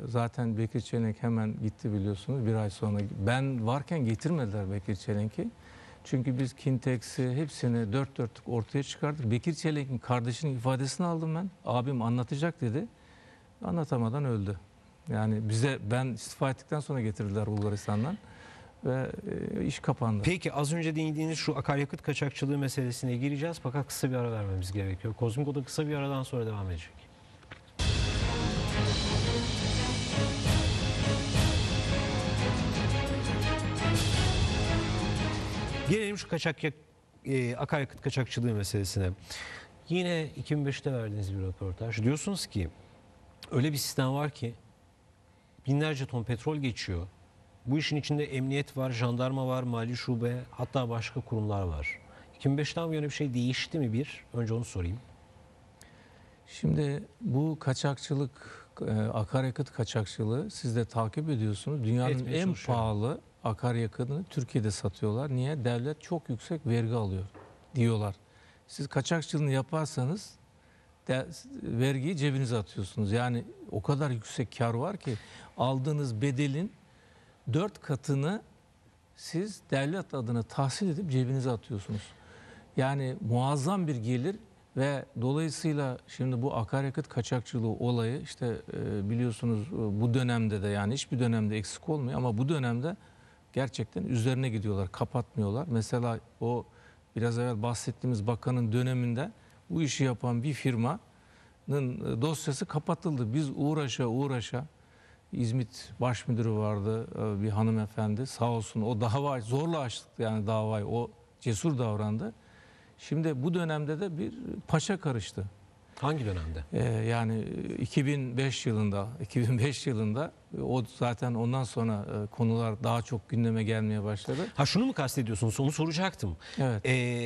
zaten Bekir Çelenk hemen gitti biliyorsunuz bir ay sonra. Ben varken getirmediler Bekir Çelenk'i. Çünkü biz Kintex'i hepsini dört dörtlük ortaya çıkardık. Bekir Çelenk'in kardeşinin ifadesini aldım ben. Abim anlatacak dedi. Anlatamadan öldü. Yani ben istifa ettikten sonra getirdiler Bulgaristan'dan ve iş kapandı. Peki az önce değindiğiniz şu akaryakıt kaçakçılığı meselesine gireceğiz fakat kısa bir ara vermemiz gerekiyor. Kozmiko'da kısa bir aradan sonra devam edecek. Gelelim şu akaryakıt kaçakçılığı meselesine. Yine 2005'te verdiğiniz bir röportaj. Diyorsunuz ki öyle bir sistem var ki binlerce ton petrol geçiyor. Bu işin içinde emniyet var, jandarma var, mali şube, hatta başka kurumlar var. 2005'ten bu yana bir şey değişti mi bir? Önce onu sorayım. Şimdi bu kaçakçılık, akaryakıt kaçakçılığı siz de takip ediyorsunuz. Dünyanın en pahalı akaryakıtını Türkiye'de satıyorlar. Niye? Devlet çok yüksek vergi alıyor diyorlar. Siz kaçakçılığını yaparsanız vergiyi cebinize atıyorsunuz. Yani o kadar yüksek kar var ki aldığınız bedelin 4 katını siz devlet adına tahsil edip cebinize atıyorsunuz. Yani muazzam bir gelir ve dolayısıyla şimdi bu akaryakıt kaçakçılığı olayı işte biliyorsunuz bu dönemde de yani hiçbir dönemde eksik olmuyor ama bu dönemde gerçekten üzerine gidiyorlar, kapatmıyorlar. Mesela o biraz evvel bahsettiğimiz bakanın döneminde bu işi yapan bir firmanın dosyası kapatıldı. Biz uğraşa İzmit baş müdürü vardı bir hanımefendi sağ olsun o dava zorla açtık yani davayı o cesur davrandı. Şimdi bu dönemde de bir paşa karıştı. Hangi dönemde? Yani 2005 yılında o zaten ondan sonra konular daha çok gündeme gelmeye başladı. Ha şunu mu kastediyorsunuz? Onu soracaktım. Evet.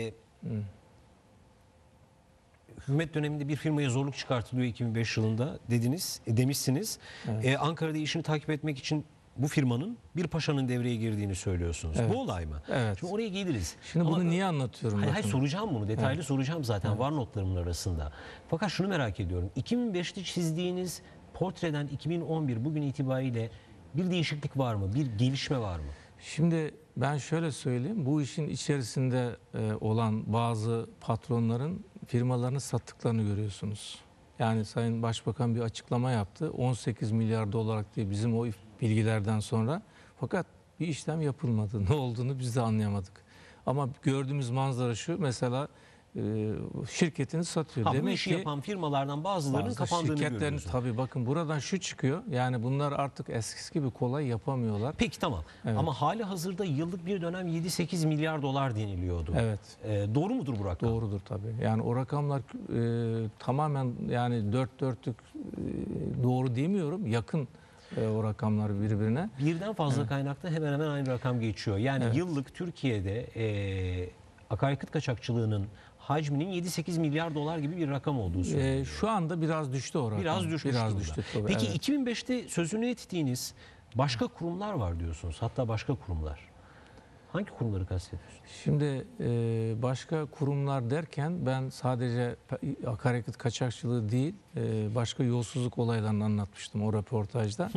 Hükümet döneminde bir firmaya zorluk çıkartılıyor 2005 yılında demişsiniz. Evet. Ankara'da işini takip etmek için bu firmanın bir paşanın devreye girdiğini söylüyorsunuz. Evet. Bu olay mı? Evet. Şimdi oraya geliriz. Şimdi Ama bunu niye anlatıyorum? Hayır, soracağım bunu. Detaylı soracağım zaten. Evet. Var notlarımın arasında. Fakat şunu merak ediyorum. 2005'te çizdiğiniz portreden 2011 bugün itibariyle bir değişiklik var mı? Bir gelişme var mı? Şimdi ben şöyle söyleyeyim. Bu işin içerisinde olan bazı patronların firmalarını sattıklarını görüyorsunuz. Yani Sayın Başbakan bir açıklama yaptı. 18 milyar dolar diye bizim o bilgilerden sonra. Fakat bir işlem yapılmadı. Ne olduğunu biz de anlayamadık. Ama gördüğümüz manzara şu. Mesela şirketini satıyor. Demek bu işi yapan firmalardan bazılarının kapandığını görüyoruz. Tabii bakın buradan şu çıkıyor. Yani bunlar artık eskisi gibi kolay yapamıyorlar. Peki tamam. Evet. Ama hali hazırda yıllık bir dönem 7-8 milyar dolar deniliyordu. Evet. Doğru mudur bu rakam? Doğrudur tabii. Yani o rakamlar tamamen yani dört dörtlük doğru demiyorum. Yakın o rakamlar birbirine. Birden fazla kaynakta hemen hemen aynı rakam geçiyor. Yani yıllık Türkiye'de akaryakıt kaçakçılığının hacminin 7-8 milyar dolar gibi bir rakam olduğu söyleniyor. Şu anda biraz düştü o rakam. Biraz düşmüş. Biraz düştü tabii. Peki 2005'te sözünü ettiğiniz başka kurumlar var diyorsunuz. Hatta başka kurumlar. Hangi kurumları kastediyorsunuz? Şimdi başka kurumlar derken ben sadece akaryakıt kaçakçılığı değil başka yolsuzluk olaylarını anlatmıştım o röportajda.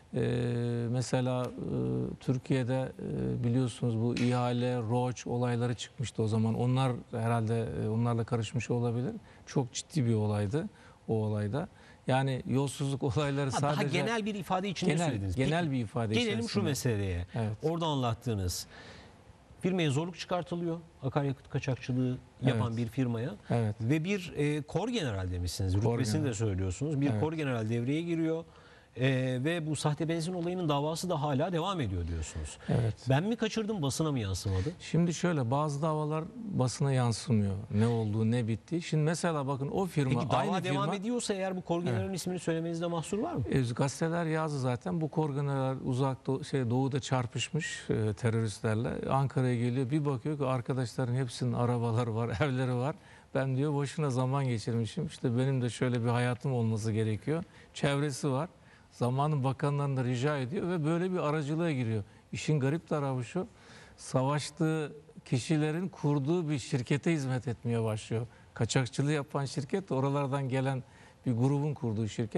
Mesela Türkiye'de biliyorsunuz bu ihale, roç olayları çıkmıştı o zaman. Onlar herhalde onlarla karışmış olabilir. Çok ciddi bir olaydı o olayda. Yani yolsuzluk olayları sadece... Daha genel bir ifade içinde söylediniz. Genel bir ifade içerisinde. Gelelim şu meseleye. Evet. Orada anlattığınız firmaya zorluk çıkartılıyor. Akaryakıt kaçakçılığı yapan bir firmaya. Evet. Ve bir kor general demişsiniz. Rütbesini de söylüyorsunuz. Bir kor general devreye giriyor. Ve bu sahte benzin olayının davası da hala devam ediyor diyorsunuz. Evet. Ben mi kaçırdım, basına mı yansımadı? Şimdi şöyle bazı davalar basına yansımıyor. Ne olduğu ne bitti. Şimdi mesela bakın o firma Peki dava aynı devam firma, ediyorsa eğer bu kor generalin ismini söylemenizde mahsur var mı? Gazeteler yazdı zaten. Bu kor general doğuda çarpışmış teröristlerle. Ankara'ya geliyor. Bir bakıyor ki arkadaşların hepsinin arabaları var, evleri var. Ben diyor boşuna zaman geçirmişim. İşte benim de şöyle bir hayatım olması gerekiyor. Çevresi var. Zamanın bakanlarını da rica ediyor ve böyle bir aracılığa giriyor. İşin garip tarafı şu, savaştığı kişilerin kurduğu bir şirkete hizmet etmeye başlıyor. Kaçakçılığı yapan şirket, oralardan gelen bir grubun kurduğu şirket.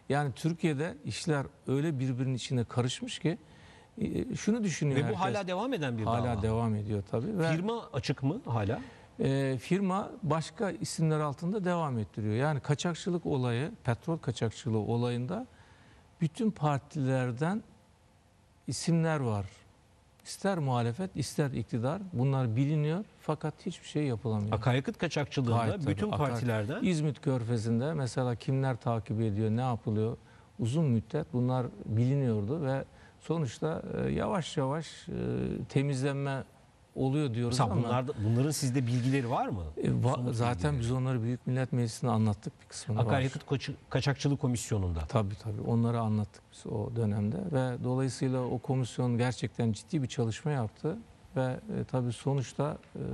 Yani Türkiye'de işler öyle birbirinin içine karışmış ki şunu düşünüyor Ve bu herkes. hala devam eden bir dava. Hala devam ediyor tabii. Ve Firma açık mı hala? firma başka isimler altında devam ettiriyor. Yani kaçakçılık olayı, petrol kaçakçılığı olayında bütün partilerden isimler var. İster muhalefet, ister iktidar. Bunlar biliniyor fakat hiçbir şey yapılamıyor. Akaryakıt kaçakçılığında Gayet tabii. bütün partilerden İzmit Körfezi'nde mesela kimler takip ediyor, ne yapılıyor? Uzun müddet bunlar biliniyordu ve sonuçta yavaş yavaş temizlenme oluyor diyoruz mesela ama bunların sizde bilgileri var mı? Somut zaten bilgileri. biz onları Büyük Millet Meclisi'ne anlattık bir kısmını. var. Akaryakıt kaçakçılık komisyonunda. Tabii onları anlattık biz o dönemde ve dolayısıyla o komisyon gerçekten ciddi bir çalışma yaptı ve tabii sonuçta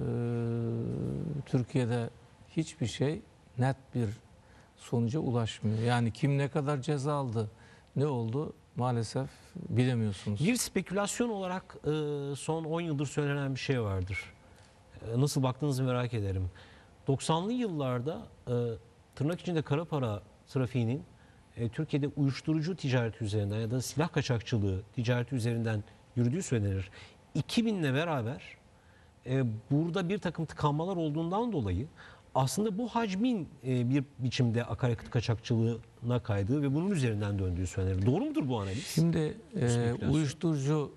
Türkiye'de hiçbir şey net bir sonuca ulaşmıyor. Yani kim ne kadar ceza aldı, ne oldu maalesef bilemiyorsunuz. Bir spekülasyon olarak son 10 yıldır söylenen bir şey vardır. Nasıl baktığınızı merak ederim. 90'lı yıllarda tırnak içinde kara para trafiğinin Türkiye'de uyuşturucu ticareti üzerinden ya da silah kaçakçılığı ticareti üzerinden yürüdüğü söylenir. 2000'le beraber burada bir takım tıkanmalar olduğundan dolayı aslında bu hacmin bir biçimde akaryakıt kaçakçılığına kaydığı ve bunun üzerinden döndüğü söylenir. Doğru mudur bu analiz? Şimdi spekülasyon. uyuşturucu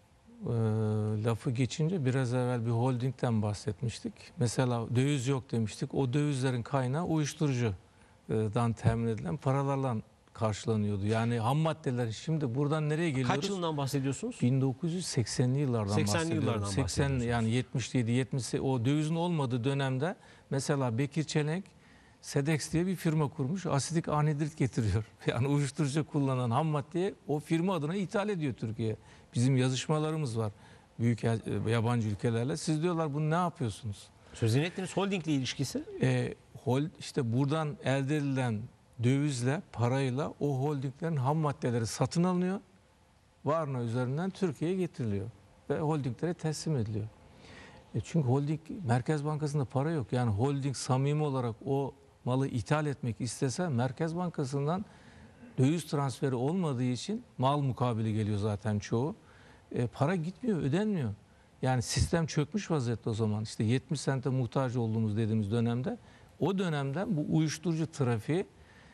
lafı geçince biraz evvel bir holdingden bahsetmiştik. Mesela döviz yok demiştik. O dövizlerin kaynağı uyuşturucudan temin edilen paralarla karşılanıyordu. Yani ham maddeler şimdi buradan nereye geliyoruz? Kaç yılından bahsediyorsunuz? 1980'li yıllardan 80'li bahsediyorum. yıllardan 80 bahsediyorsunuz. yani 77 70 o dövizin olmadığı dönemde mesela Bekir Çelenk Sedex diye bir firma kurmuş. Asidik anhidrit getiriyor. Yani uyuşturucu kullanan ham maddeyi o firma adına ithal ediyor Türkiye. Bizim yazışmalarımız var büyük yabancı ülkelerle. Siz diyorlar bunu ne yapıyorsunuz? Sözünü ettiğiniz holdingle ilişkisi? İşte buradan elde edilen dövizle, parayla o holdinglerin ham maddeleri satın alınıyor. Varna üzerinden Türkiye'ye getiriliyor ve holdinglere teslim ediliyor. Çünkü holding Merkez Bankası'nda para yok. Yani holding samimi olarak o malı ithal etmek istese Merkez Bankası'ndan döviz transferi olmadığı için mal mukabili geliyor zaten çoğu. Para gitmiyor, ödenmiyor. Yani sistem çökmüş vaziyette o zaman. İşte 70 sente muhtaç olduğumuz dediğimiz dönemde o dönemden bu uyuşturucu trafiği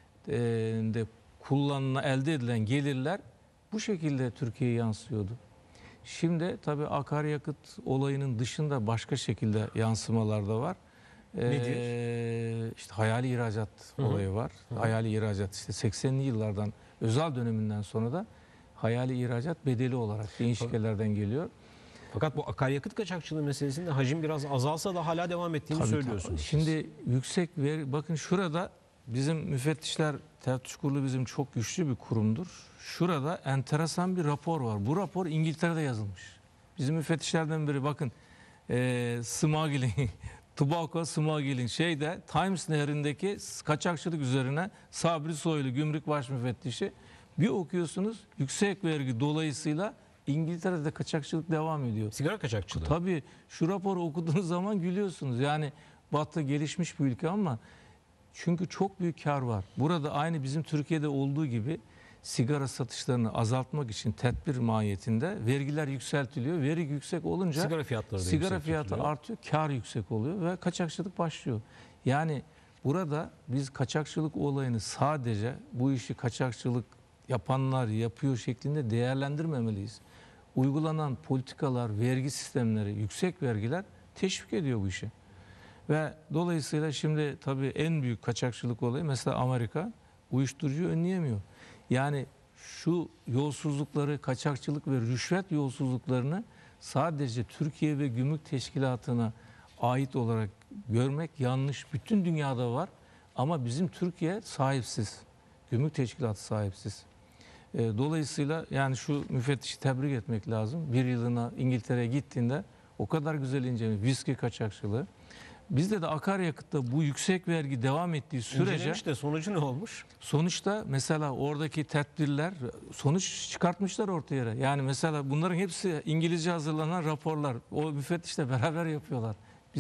de kullanılan, elde edilen gelirler bu şekilde Türkiye'ye yansıyordu. Şimdi tabii akaryakıt olayının dışında başka şekilde yansımalar da var. Nedir? İşte hayali ihracat olayı var. Hayali ihracat işte 80'li yıllardan özel döneminden sonra da hayali ihracat bedeli olarak değişik yerlerden geliyor. Fakat bu akaryakıt kaçakçılığı meselesinde hacim biraz azalsa da hala devam ettiğini Tabii, söylüyorsunuz. Şimdi yüksek bakın şurada bizim müfettişler teftiş kurulu bizim çok güçlü bir kurumdur. Şurada enteresan bir rapor var. Bu rapor İngiltere'de yazılmış. Bizim müfettişlerden biri bakın smuggling, tobacco smuggling Times Nehri'ndeki kaçakçılık üzerine Sabri Soylu Gümrük Baş Müfettişi bir okuyorsunuz yüksek vergi dolayısıyla İngiltere'de kaçakçılık devam ediyor. Sigara kaçakçılığı. Tabii şu raporu okuduğunuz zaman gülüyorsunuz. Yani Batı gelişmiş bir ülke ama çünkü çok büyük kar var. Burada aynı bizim Türkiye'de olduğu gibi sigara satışlarını azaltmak için tedbir mahiyetinde vergiler yükseltiliyor. Veri yüksek olunca Sigara fiyatları da sigara yüksek fiyatı tutuluyor. artıyor, kar yüksek oluyor ve kaçakçılık başlıyor. Yani burada biz kaçakçılık olayını sadece bu işi kaçakçılık yapanlar yapıyor şeklinde değerlendirmemeliyiz. Uygulanan politikalar, vergi sistemleri, yüksek vergiler teşvik ediyor bu işi. Ve dolayısıyla şimdi tabii en büyük kaçakçılık olayı mesela Amerika uyuşturucuyu önleyemiyor. Yani şu yolsuzlukları, kaçakçılık ve rüşvet yolsuzluklarını sadece Türkiye ve Gümrük Teşkilatı'na ait olarak görmek yanlış. Bütün dünyada var ama bizim Türkiye sahipsiz. Gümrük Teşkilatı sahipsiz. Dolayısıyla yani şu müfettişi tebrik etmek lazım. Bir yılına İngiltere'ye gittiğinde o kadar güzel incelemiş. Viski kaçakçılığı. Bizde de akaryakıtta bu yüksek vergi devam ettiği sürece İncelemiş de sonucu ne olmuş? sonuçta mesela oradaki tedbirler sonuç çıkartmışlar ortaya. Yani mesela bunların hepsi İngilizce hazırlanan raporlar. O müfettişle beraber yapıyorlar. Bizim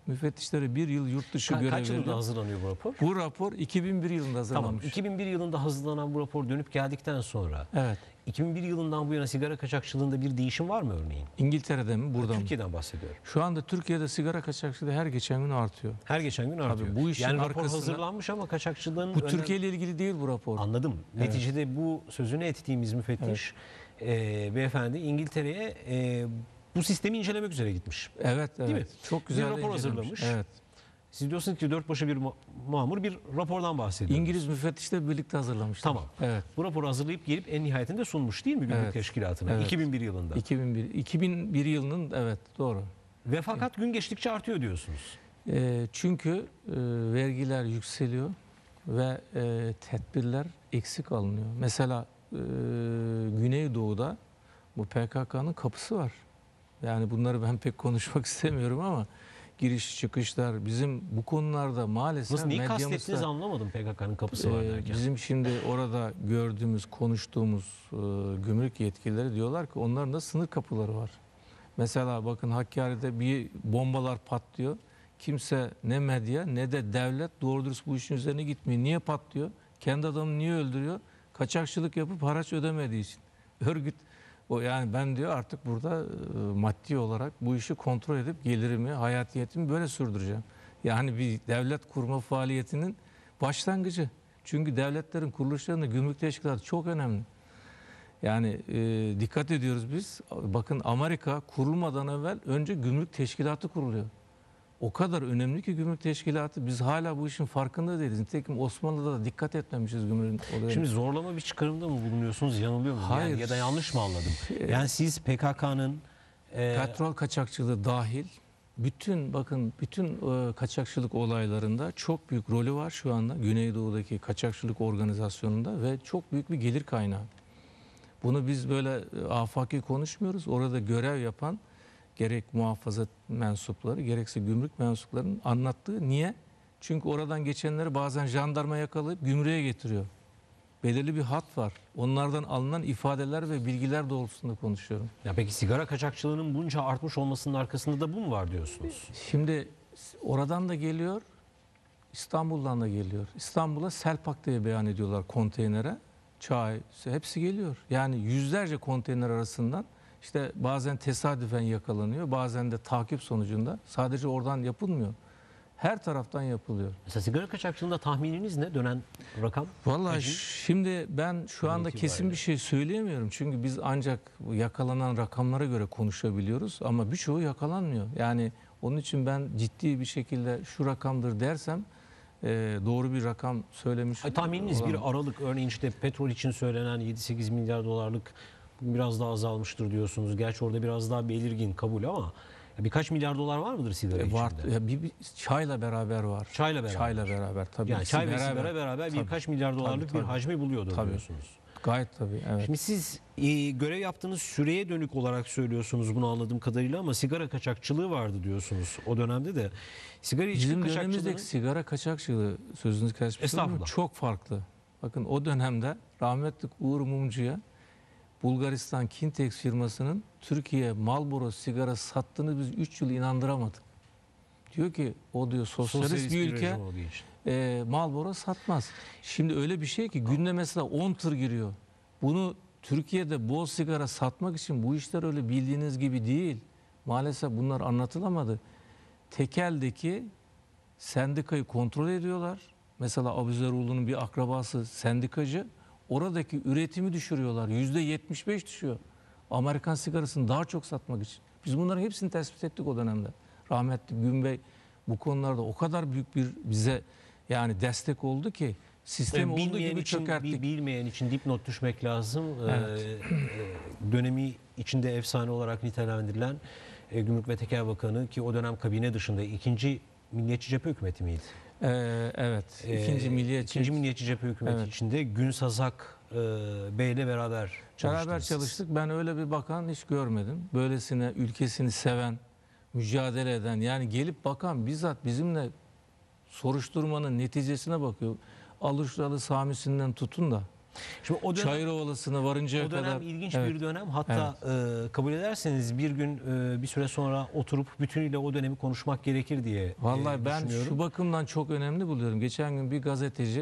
Müfettişlere bir yıl yurt dışı görev Kaç yılında veriliyor. hazırlanıyor bu rapor? Bu rapor 2001 yılında Tamam. hazırlanmış. 2001 yılında hazırlanan bu rapor dönüp geldikten sonra Evet. 2001 yılından bu yana sigara kaçakçılığında bir değişim var mı örneğin? İngiltere'de mi, burada mı? Türkiye'den bahsediyorum. Şu anda Türkiye'de sigara kaçakçılığı her geçen gün artıyor. Her geçen gün artıyor. bu işin yani rapor arkasında- hazırlanmış ama kaçakçılığın Bu Türkiye ile ilgili değil bu rapor. Anladım. Neticede bu sözünü ettiğimiz müfettiş beyefendi İngiltere'ye bu sistemi incelemek üzere gitmiş. Evet, evet. Değil mi? Çok güzel Bir rapor incelemiş. hazırlamış. Evet. Siz diyorsunuz ki dört başı bir mamur bir rapordan bahsediyor. İngiliz müfettişle birlikte hazırlamışlar. Tamam. Evet. Bu raporu hazırlayıp gelip en nihayetinde sunmuş değil mi Gümrük Evet. Teşkilatı'na? Evet. 2001 yılında. 2001 yılının, evet, doğru. Ve fakat gün geçtikçe artıyor diyorsunuz. Çünkü vergiler yükseliyor ve tedbirler eksik alınıyor. Mesela Güneydoğu'da bu PKK'nın kapısı var. Yani bunları ben pek konuşmak istemiyorum ama giriş çıkışlar bizim bu konularda maalesef Nasıl, neyi medyamızda, kastettiğinizi anlamadım PKK'nın kapısı var derken. bizim şimdi orada gördüğümüz, konuştuğumuz gümrük yetkilileri diyorlar ki onların da sınır kapıları var. Mesela bakın Hakkari'de bir bombalar patlıyor. Kimse, ne medya ne de devlet doğru dürüst bu işin üzerine gitmiyor. Niye patlıyor? Kendi adamını niye öldürüyor? Kaçakçılık yapıp haraç ödemediği için. Örgüt o, yani ben diyor artık burada maddi olarak bu işi kontrol edip gelirimi, hayatiyetimi böyle sürdüreceğim. Yani bir devlet kurma faaliyetinin başlangıcı. Çünkü devletlerin kuruluşlarında gümrük teşkilatı çok önemli. Yani dikkat ediyoruz biz. Bakın Amerika kurulmadan evvel önce gümrük teşkilatı kuruluyor. O kadar önemli ki gümrük teşkilatı, biz hala bu işin farkında değiliz. Nitekim Osmanlı'da da dikkat etmemişiz gümrüğün olayına. Şimdi zorlama bir çıkarımda mı bulunuyorsunuz? Yanılıyor muyum? Hayır. Yani ya da yanlış mı anladım? Yani siz PKK'nın Petrol kaçakçılığı dahil bütün kaçakçılık olaylarında çok büyük rolü var şu anda Güneydoğu'daki kaçakçılık organizasyonunda ve çok büyük bir gelir kaynağı. Bunu biz böyle afaki konuşmuyoruz. Orada görev yapan gerek muhafaza mensupları gerekse gümrük mensuplarının anlattığı. Niye? Çünkü oradan geçenleri bazen jandarma yakalayıp gümrüğe getiriyor. Belirli bir hat var. Onlardan alınan ifadeler ve bilgiler doğrultusunda konuşuyorum. ya peki sigara kaçakçılığının bunca artmış olmasının arkasında da bu mu var diyorsunuz? Şimdi oradan da geliyor, İstanbul'dan da geliyor. İstanbul'a Selpak diye beyan ediyorlar konteynere. Çay, hepsi geliyor. Yani yüzlerce konteyner arasından işte bazen tesadüfen yakalanıyor, bazen de takip sonucunda. Sadece oradan yapılmıyor. Her taraftan yapılıyor. Mesela sigara kaçakçılığında tahmininiz ne? Dönen rakam? Vallahi Hacim? şimdi ben şu anda kesin itibariyle. bir şey söyleyemiyorum. Çünkü biz ancak yakalanan rakamlara göre konuşabiliyoruz ama birçoğu yakalanmıyor. Yani onun için ben ciddi bir şekilde şu rakamdır dersem doğru bir rakam söylemiş Tahmininiz olamam. bir aralık, örneğin işte petrol için söylenen 7-8 milyar dolarlık biraz daha azalmıştır diyorsunuz. Gerçi orada biraz daha belirgin kabul ama birkaç milyar dolar var mıdır sigara içinde? Var. Ya bir çayla beraber var. Çayla beraber. Çayla beraber tabii. Yani çay ve İkisi sigara beraber Tabii. birkaç milyar dolarlık Tabii, bir hacmi buluyordur Tabii. diyorsunuz. Gayet tabii. Evet. Şimdi siz görev yaptığınız süreye dönük olarak söylüyorsunuz bunu anladığım kadarıyla ama sigara kaçakçılığı vardı diyorsunuz o dönemde de. Sigara içki Bizim kaçakçılığının... dönemimizdeki sigara kaçakçılığı, sözünüzü kesmiş olayım, Estağfurullah. çok farklı. Bakın o dönemde rahmetli Uğur Mumcu'ya Bulgaristan Kintex firmasının Türkiye'ye Marlboro sigara sattığını biz 3 yıl inandıramadık. Diyor ki o diyor sosyalist bir ülke rejim olduğu için. Marlboro satmaz. Şimdi öyle bir şey ki günde mesela 10 tır giriyor. Bunu Türkiye'de bol sigara satmak için bu işler öyle bildiğiniz gibi değil. Maalesef bunlar anlatılamadı. Tekel'deki sendikayı kontrol ediyorlar. Mesela Abuzeroğlu'nun bir akrabası sendikacı. Oradaki üretimi düşürüyorlar. %75 düşüyor. Amerikan sigarasını daha çok satmak için. Biz bunların hepsini tespit ettik o dönemde. Rahmetli Günbey bu konularda o kadar büyük bir bize yani destek oldu ki sistemi olduğu Bilmeyen gibi için, çökerttik. bilmeyen için dipnot düşmek lazım. Evet. Dönemi içinde efsane olarak nitelendirilen Gümrük ve Tekel Bakanı ki o dönem kabine dışında ikinci Milliyetçi Cephe Hükümeti miydi? Evet. İkinci Milliyetçi. İkinci Milliyetçi Cephe Hükümeti Evet. içinde Gün Sazak Bey'le beraber çalıştınız. Beraber çalıştık. Ben öyle bir bakan hiç görmedim. Böylesine ülkesini seven, mücadele eden, yani gelip bakan bizzat bizimle soruşturmanın neticesine bakıyor. Alışlalı Sami'sinden tutun da Şimdi o dönem, Çayırovalı'sına varıncaya o dönem kadar. ilginç Evet. bir dönem. Hatta kabul ederseniz bir gün bir süre sonra oturup bütünüyle o dönemi konuşmak gerekir diye Vallahi ben düşünüyorum. şu bakımdan çok önemli buluyorum. Geçen gün bir gazeteci